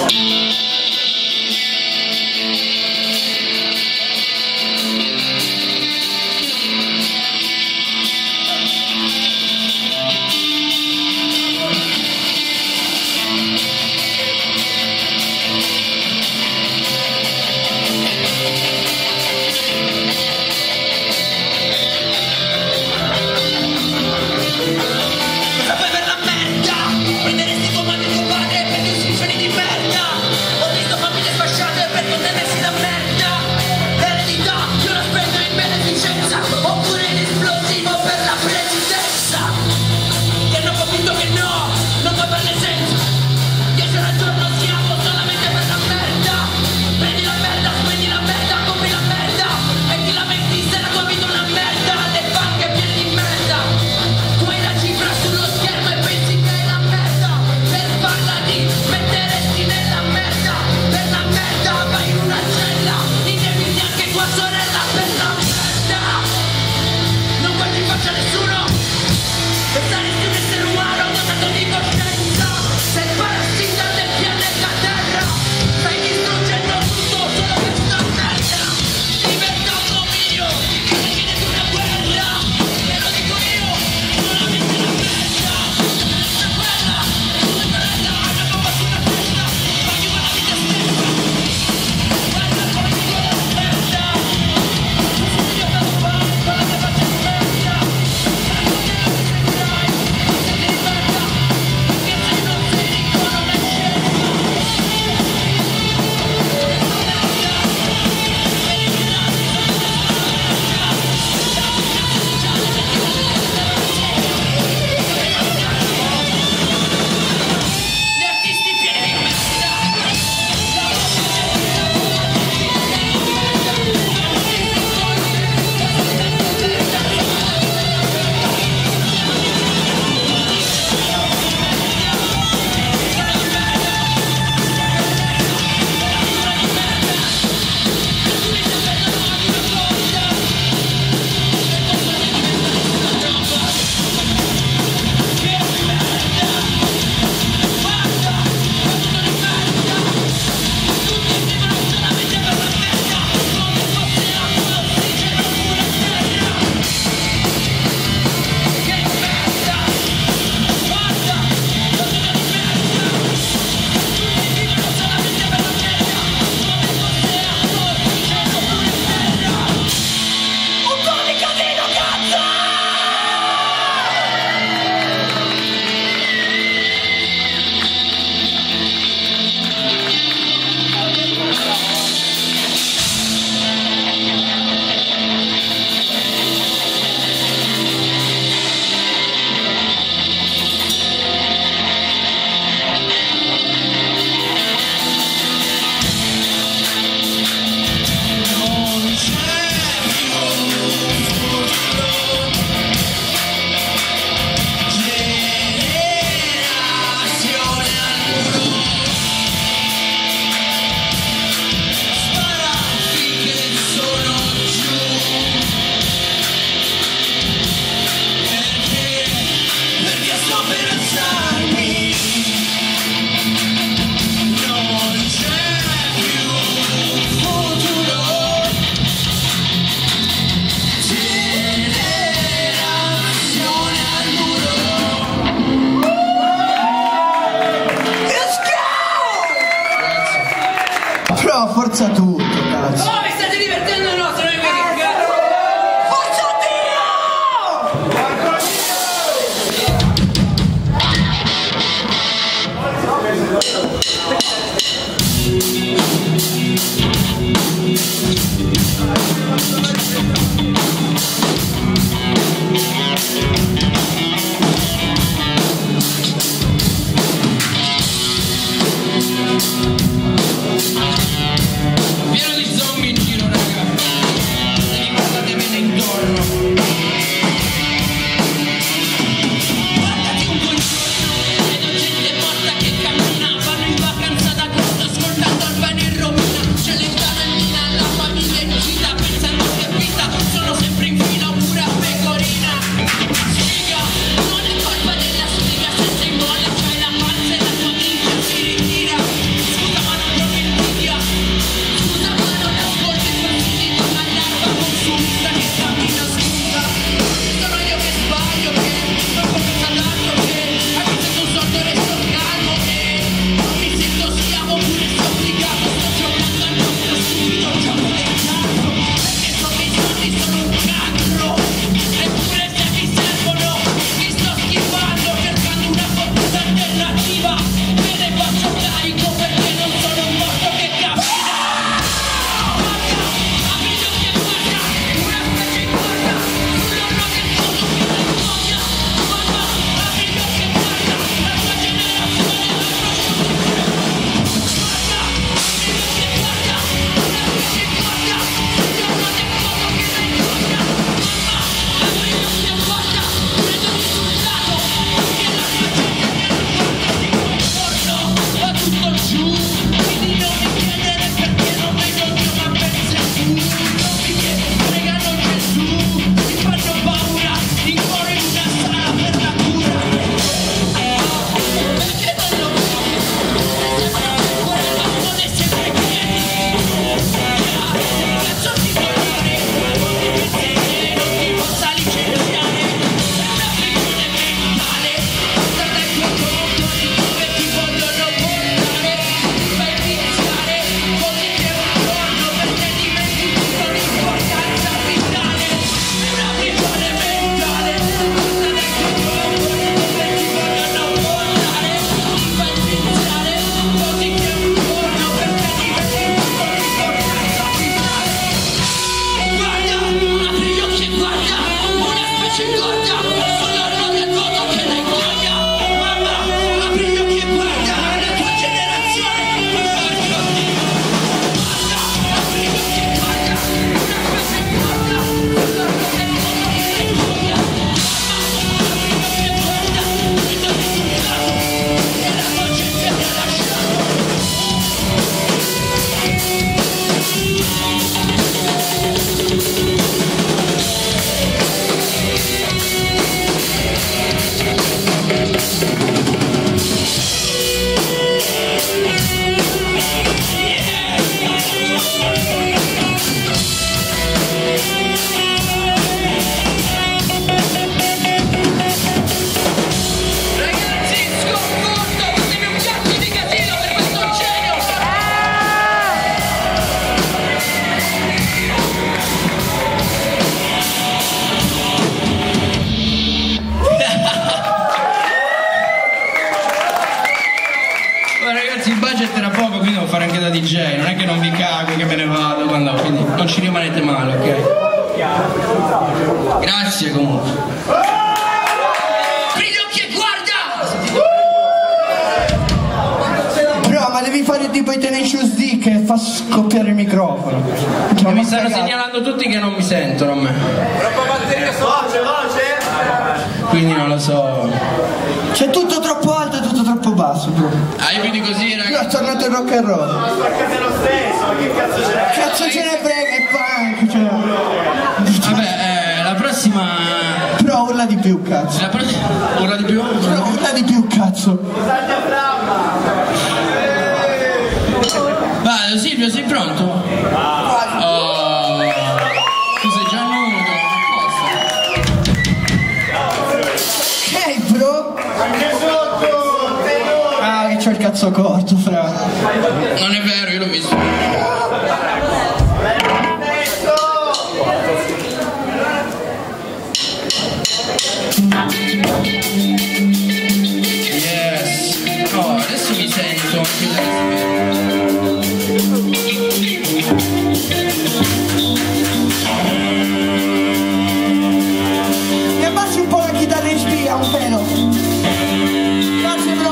forza tutto, cazzo. Oh, vi state divertendo o no? Se non mi vedi cazzo. Forza pieno di zombie in giro, raga. DJ, non è che non vi cago che me ne vado quando, quindi non ci rimanete male, ok? Grazie comunque. Apri gli occhi e guarda! Bro, ma devi fare tipo i Tenacious D che fa scoppiare il microfono. Ma mi stanno segnalando tutti che non mi sentono a me. Troppa batteria voce. Quindi non lo so. C'è tutto troppo alto e tutto troppo basso, bro. Ah, io vedi così, Io ragazzi. ho tornato il rock and roll. Ma spaccate lo stesso, ma che cazzo ce n'è? Cazzo ce ne frega, è punk, cioè. Vabbè, la prossima. Però urla di più, cazzo. La prossima. Ora di più? Però urla di più, cazzo. Vado, Silvio, sei pronto? Oh, tu sei già nudo, Ok, bro. Ah, che c'ho il cazzo corto, fra. non è vero, io l'ho visto. Yes. Oh, adesso mi sento anche Mi abbassi un po' la chitarra in spia, un pelo. Grazie, bro.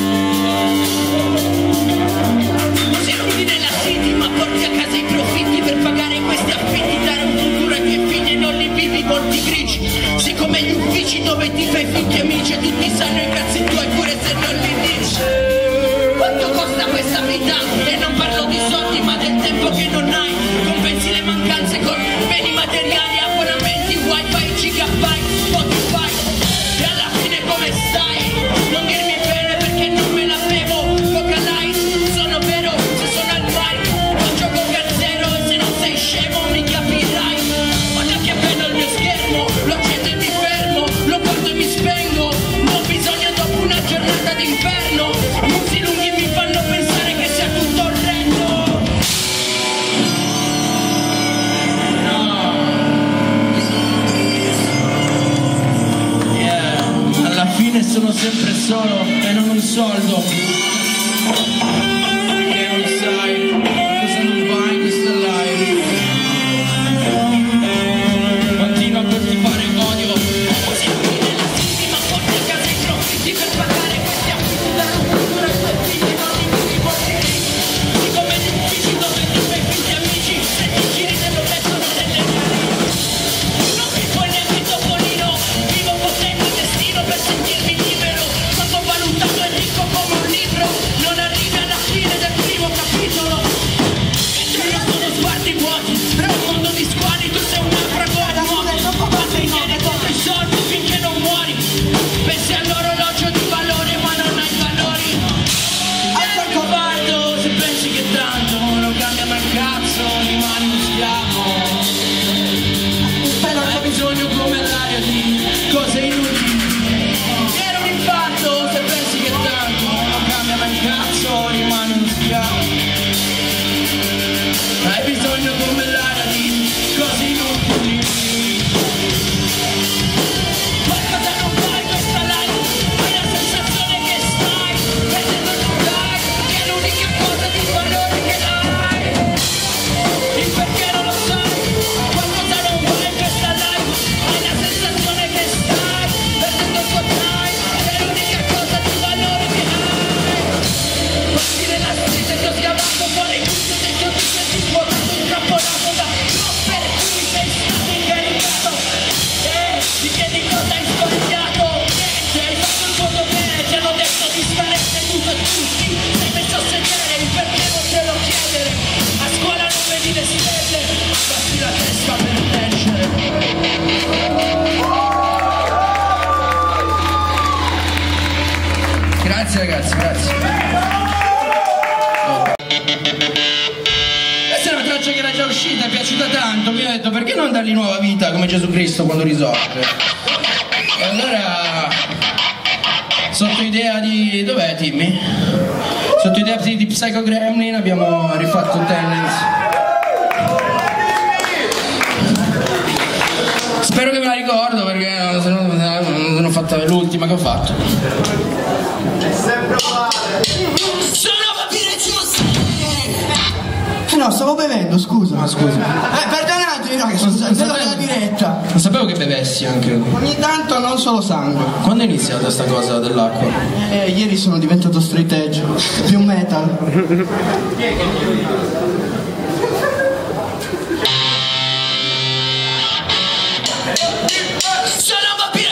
Se non vivi nella city ma porti a casa i profitti per pagare questi affitti, dare un futuro ai tuoi figli e non li vivi molti grigi. Siccome gli uffici dove ti fai finti amici e tutti sanno i cazzi tuoi pure se non li dici. Quanto costa questa vita? E non parlo di soldi ma del tempo che non hai. Compensi le mancanze con beni materiali, abbonamenti, wifi, gigabyte, Spotify. E alla fine come stai? Non dirmi bene perché non me la bevo. Coca Light, sono vero se sono al mic. Non gioco cazzero e se non sei scemo mi capirai. Guarda che bello il mio schermo, lo accendo e mi fermo, lo porto e mi spengo. Non bisogna dopo una giornata d'inferno. Musi lunghi mi fanno pensare che sia tutto orrendo. yeah. Alla fine sono sempre solo e non un soldo. Che non sai cosa non va in questa live. Continua a coltivare odio. Musi lunghi nella city ma porti a casa i profitti per pagare questi affitti, dare un futuro ai tuoi figli, non li vivi molti ricchi. Siccome gli uffici dove tu fai finti amici, se ti giri te lo mettono nelle mani. Non mi puoi neanche il topolino, vivo potendo il destino per sentirmi libero. Sottovalutato e ricco come un libro, non arrivi alla fine del primo capitolo. E giorno sono sguardi vuoti, un mondo di squali, tu sei un naufrago al nuoto. Ma sei tieni dietro i soldi finché non muori. Pensi all'orologio di valore ma non hai valori. Ero covardo se pensi che tanto non cambia mai cazzo, rimani un schiavo. Hai bisogno come l'aria di cose inutili. Era un infarto se pensi che tanto non cambia mai cazzo, rimani uno schiavo. Hai bisogno come l'aria di cose inutili. Qualcosa non va in questa life, hai la sensazione che stai perdendo il dai, che è l'unica cosa di valore che hai. Il perché non lo sai, qualcosa non va in questa life, hai la sensazione che stai perdendo il tuo time, che è l'unica cosa di valore che hai. Guardi nella street e ti ho sgamato fuori tutto dentro ti senti svuotato, intrappolato da per cui sei stato incaricato. Ti chiedi cosa hai sbagliato, niente, hai fatto il tuo dovere, ti hanno detto di stare seduto e tutti sei messo a sedere, il perché non te lo chiedere. A scuola non vedi le stelle, basti la testa per leggere. Grazie ragazzi, grazie. Questa è una traccia che era già uscita, è piaciuta tanto, mi ho detto perché non dargli nuova vita come Gesù Cristo quando risorge. E allora, sotto idea di... dov'è Timmy? Sotto idea di Psycho Gremlin abbiamo rifatto Tendency. Spero che me la ricordo perché se no non ho fatto l'ultima che ho fatto. Sono no, stavo bevendo, scusa. Ah, scusa. Perdonatemi, no, scusa, è la diretta. Non sapevo che bevessi anche. Ogni tanto non solo sangue. Quando è iniziata sta cosa dell'acqua? Ieri sono diventato straight edge, più metal. Sono un vampiro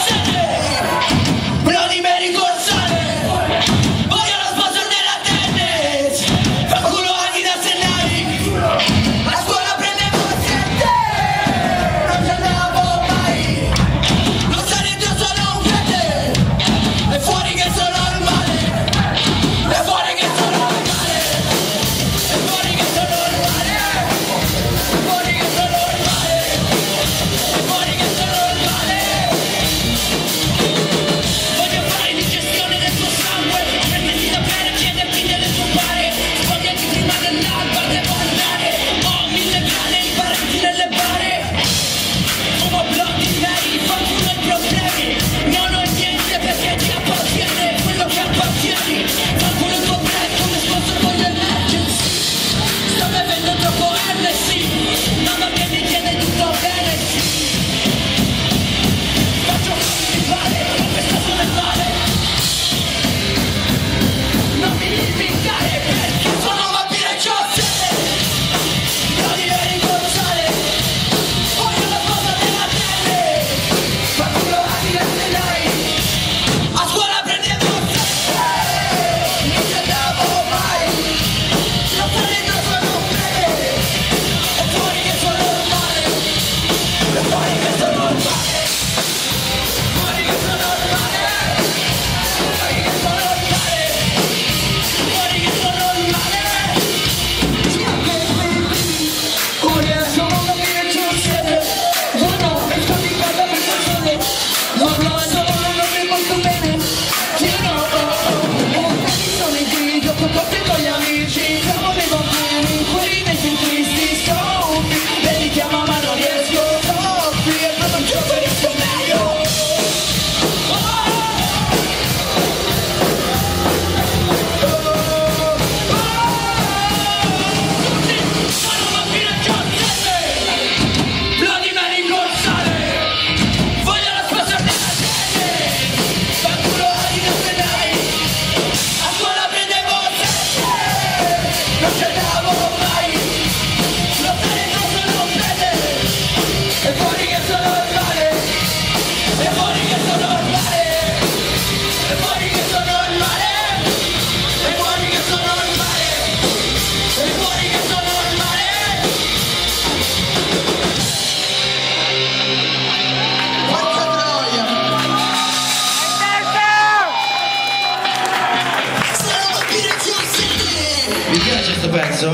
Bloody Mary Gonzalez. Voglio lo sponsor della tennis. Fa culo Adidas e Nike. A scuola prendevo 7. Non ci andavo mai. Lo sai dentro sono un fede. E fuori che sono il male. E fuori che sono il male. E fuori che sono il male. E fuori che sono il male. E fuori che sono il male. Voglio fare digestione del tuo sangue. Prenderti da bere, chiederti delle tue pare. Spogliati prima dell'alba, devo andare. Ho 1000 grane imparati nelle bare. Fumo Bloody Mary, fanculo i problemi. Non ho niente perché ti appartiene quello che appartieni. Fanculo il tuo break come sponsor voglio emergency. Sto bevendo troppo LSD. Mamma che mi chiede tutto bene, sì. Faccio come mi pare, questa sono il male. Non mi limitare perché sono un vampiro e c'ho sete. Bloody Mary Gonzalez. Voglio la cosa della tele. Fa culo Adidas e Nike. A scuola prendevo 7. Non ci andavo mai. Lo sai dentro sono un fede. E fuori che sono il male. E fuori che sono il male. Fuori che sono il male. Fuori che sono il male. Fuori che sono il male. Ora sono un vampiro e c'ho sete. Oh no, mi sto di casa per solo. Non lo so, non mi molto bene. You know, sono in video, con gli amici. Siamo dei bambini, quelli dei film tristi. Soffi, vedi chiama ma non riesco. Soffi, e non chiuso riesco meglio. Sono un vampiro e c'ho sete. Bloody Mary Gonzalez. Voglio la sposa della tennis. Fa culo Adidas e Nike. A scuola prendevo 7. Non ci andavo mai. Lo sai dentro sono un fede. E fuori che sono il male. E fuori che sono il male. E fuori che sono il male. E fuori che sono il male. E fuori che sono il male. Porca troia! Sono un vampiro e c'ho sete. Vi piace sto pezzo?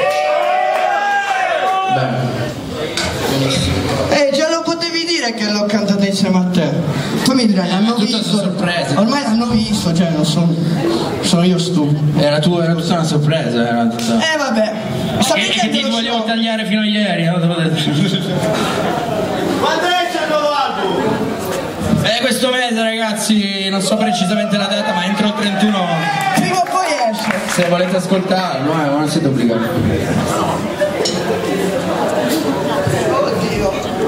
Bene. Benissimo. Già lo potevi dire che l'ho cantata insieme a te. Poi mi dirai, l'hanno tutta visto. sorpresa. Ormai l'hanno visto, cioè non sono io stupido. Era tutta una sorpresa, era tutta. Vabbè. Sapete Che ti lo volevo so. tagliare fino a ieri, no? Te l'ho detto. Quando esce il nuovo album? Questo mese ragazzi, non so precisamente la data, ma entro il 31. Prima o poi esce. Se volete ascoltarlo, non siete obbligati. Oddio.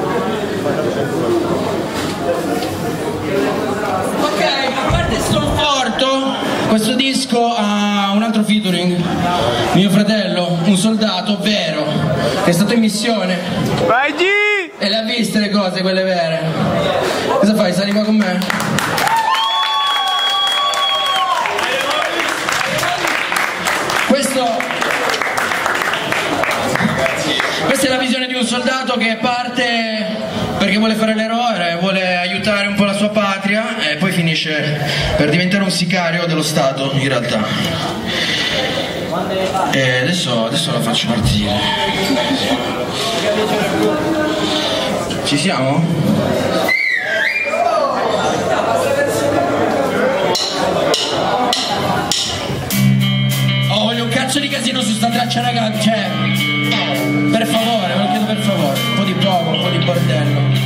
Ok, a parte Sconforto, questo disco ha un altro featuring, mio fratello, un soldato vero, che è stato in missione. Vai G! E le ha viste le cose, quelle vere. Cosa fai? Sali qua con me? Questa è la visione di un soldato che parte perché vuole fare l'eroe, vuole aiutare un po' la sua patria e poi finisce per diventare un sicario dello Stato in realtà. E adesso la faccio partire. Ci siamo? Oh, voglio un cazzo di casino su sta traccia, raga, cioè, per favore, ve lo chiedo per favore, un po' di poco, un po' di bordello.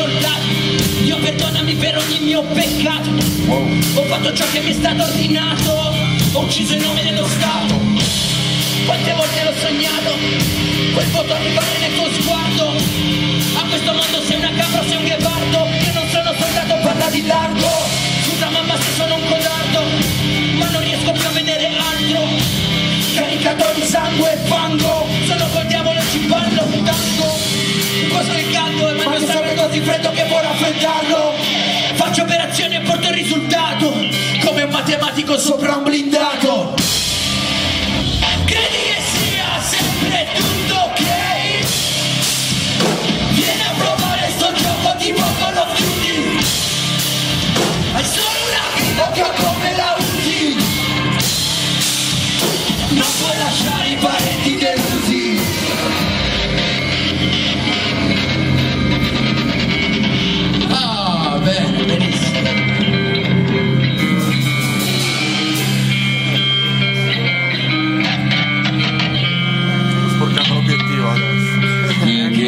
soldato. Dio perdonami per ogni mio peccato. Ho fatto ciò che mi è stato ordinato. Ho ucciso in nome dello Stato. Quante volte l'ho sognato, quel voto arrivare nel tuo sguardo. A questo mondo sei una capra, sei un ghepardo. Io non sono soldato, parla di largo. Scusa mamma se sono un codardo, ma non riesco più a vedere altro. Caricato di sangue e fango, sono col diavolo e ci ballo un tango. Questo è il caldo, ma il mio sangue è così freddo che può raffreddarlo. Faccio operazioni e porto il risultato, come un matematico sopra un blindato. Credi che sia sempre tutto ok? Vieni a provare sto gioco tipo Call of Duty. Hai solo una vita che come la usi. Non puoi lasciare i parenti delusi. Ah, bene, benissimo. Sporchiamo l'obiettivo adesso.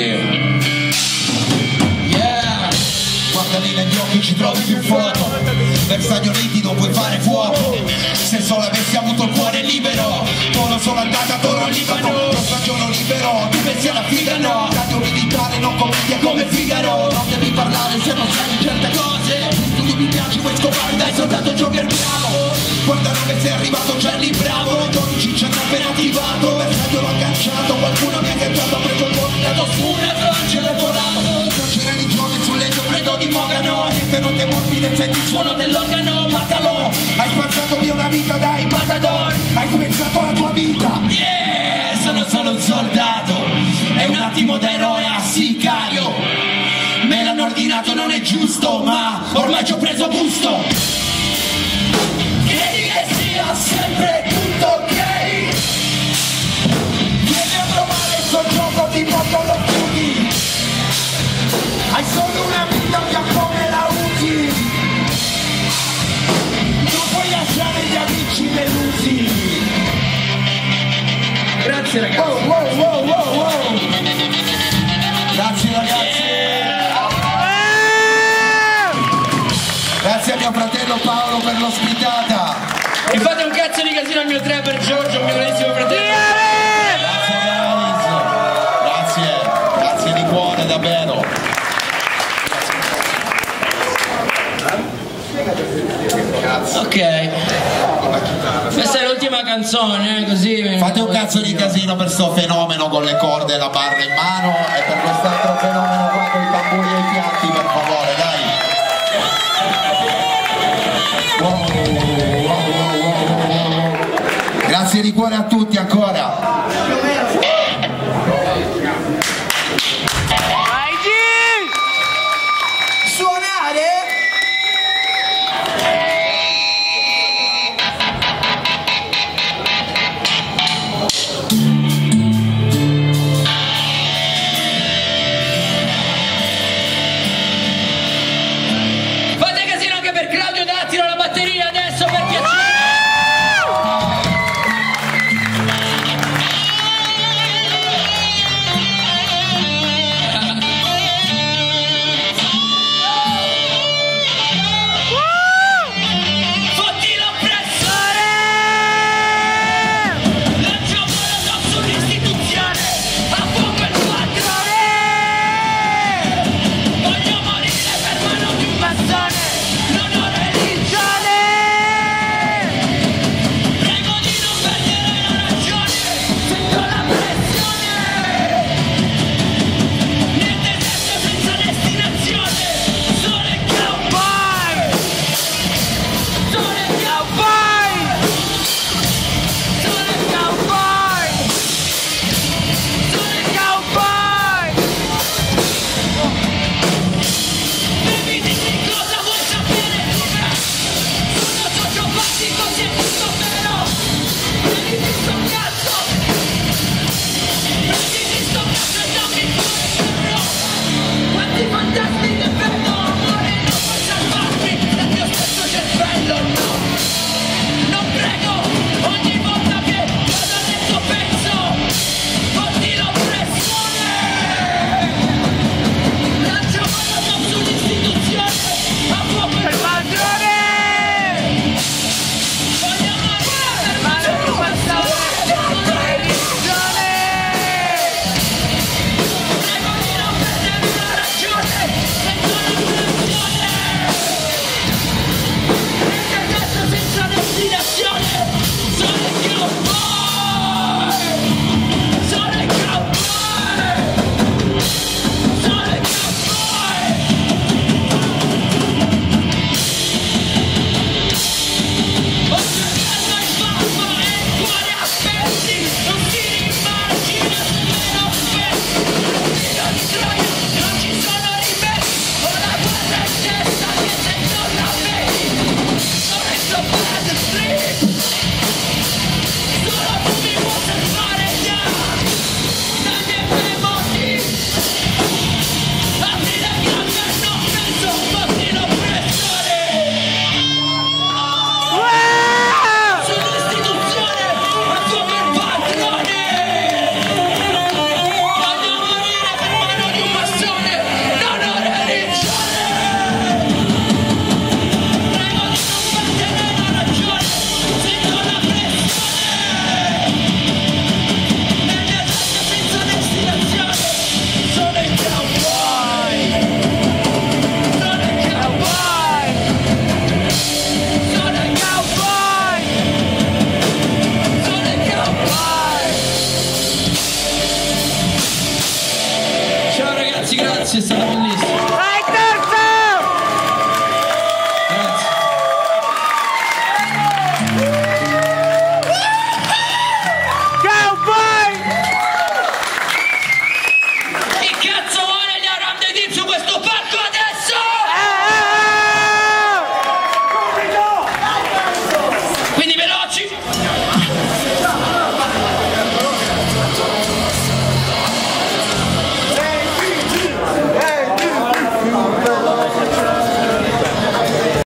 Yeah. Guardali negli occhi, ci trovi più foto. Bersaglio nitido, puoi fare fuoco. Se solo avessi avuto il cuore libero, solo sono andata a Toro Libano. Lo stagiono libero, tu pensi alla figa no. Radio militare, non commedia come Figaro. Non devi parlare se non sai certe cose. Tu mi piaci, vuoi scopare, dai soldato Joker bravo. Guarda dove sei arrivato, Charlie bravo. 12 ci hanno appena attivato. Bersaglio l'ho agganciato, qualcuno mi ha agganciato. Ha preso il cuore, dato su un altro angelo è volato. Non c'è religione sul letto freddo di Mogano. Niente non te morbide, senti il suono dell'organo. Matalo, hai spazzato via una vita dai matador. Hai pensato la tua vita. Yeah, sono solo un soldato. È un attimo da eroe a sicario. Me l'hanno ordinato, non è giusto, ma ormai ci ho preso gusto. Credi che sia sempre tutto ok? Vieni a provare sto gioco tipo Call of Duty. Hai solo una vita, via come la usi. Non puoi lasciare gli amici delusi. Grazie ragazzi. Wow. Grazie ragazzi. Grazie a mio fratello Paolo per l'ospitata. E fate un cazzo di casino al mio trapper Giorgio, mio grandissimo fratello. Grazie di cuore davvero. Ok. Questa è l'ultima canzone, così. Fate un cazzo di casino per sto fenomeno con le corde e la barra in mano e per quest'altro fenomeno qua con i tamburi e i piatti, per favore, dai. Grazie di cuore a tutti ancora. Grazie, è stato bellissimo.